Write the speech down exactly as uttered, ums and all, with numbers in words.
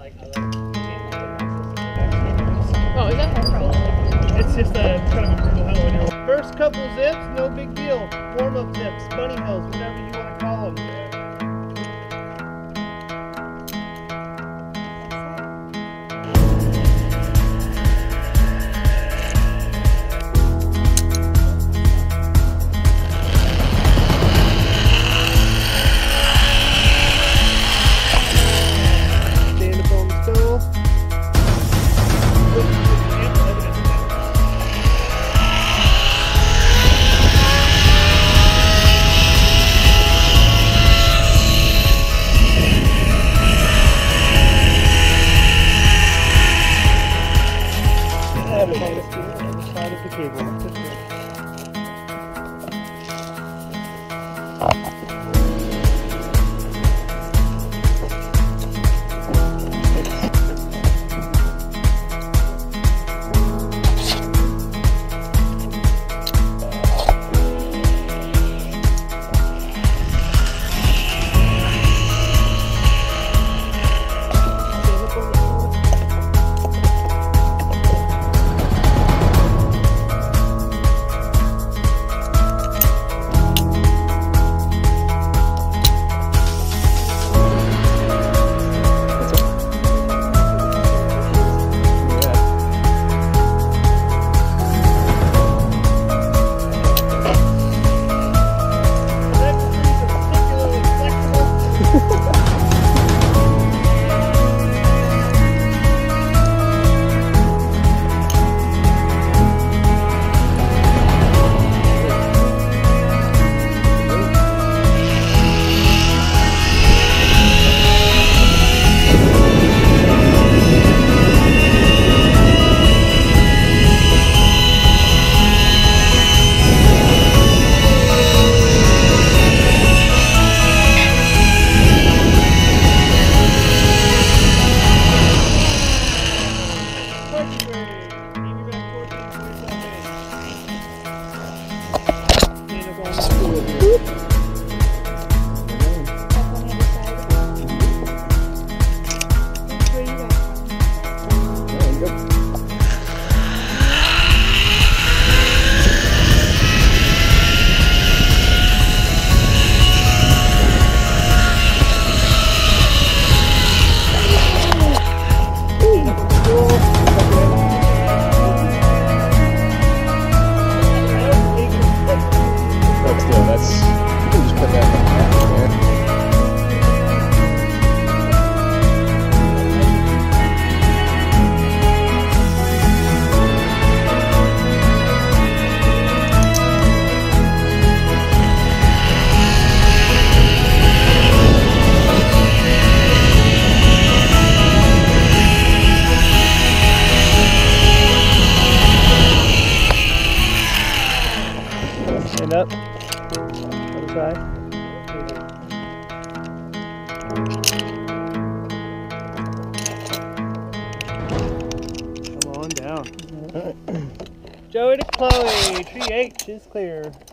Oh, is that hard? It's just a kind of a brutal hill. When you're first couple zips, no big deal. Warm up zips, bunny hills, whatever you want to call them. Side of the cable. Stand up. Other side. Come on down. Joey to Chloe. Tree H is clear.